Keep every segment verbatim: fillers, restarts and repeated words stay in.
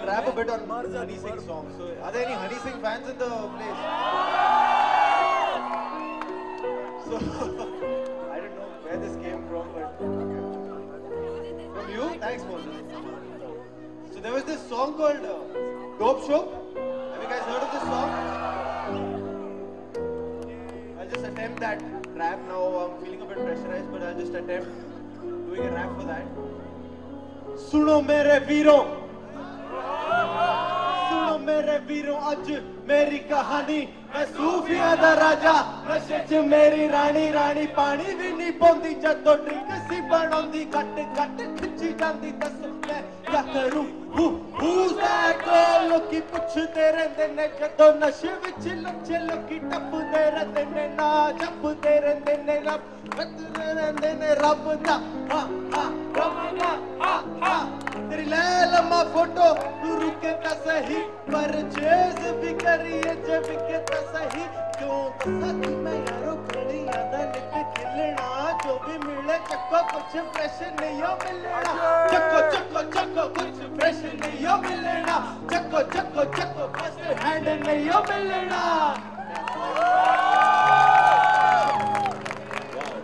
I'll rap a bit on Honey Singh songs. So, are there any Honey Singh fans in the place? So, I don't know where this came from, but from you? Thanks, Moses. So, there was this song called uh, Dope Show. Have you guys heard of this song? I'll just attempt that rap now. I'm feeling a bit pressurized, but I'll just attempt doing a rap for that. Suno mere veero, suno mere veero, aj meri kahani. मैं सूफिया दा राजा, नशे च मेरी रानी रानी पानी भी नहीं पौंदी जदों ड्रिंक सी बनाउंदी घट घट खिंची जांदी दसो मैं क्या करूं हु who's that girl लोकी पुछदे रहंदे ने जदों नशे विच लच्छे लोकी टपदे रहंदे ने ना जपदे रहंदे ने रब वददे रहंदे ने रब दा हा हा रब दा हा हा तेरी ले लम्मा फोटो तू रुके ता सही परचेज भी करिए जे बिके ता सही क्यों सच में यारो खड़ी यादा लिख खिलना जो भी मिले चक्को कुछ फ्रेश नहीं हो मिलना चक्को चक्को चक्को कुछ फ्रेश नहीं हो मिलना चक्को चक्को चक्को फर्स्ट हैंड नहीं हो मिलना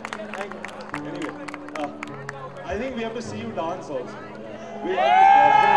Anyway, uh, I think we have to see you dance also. We have to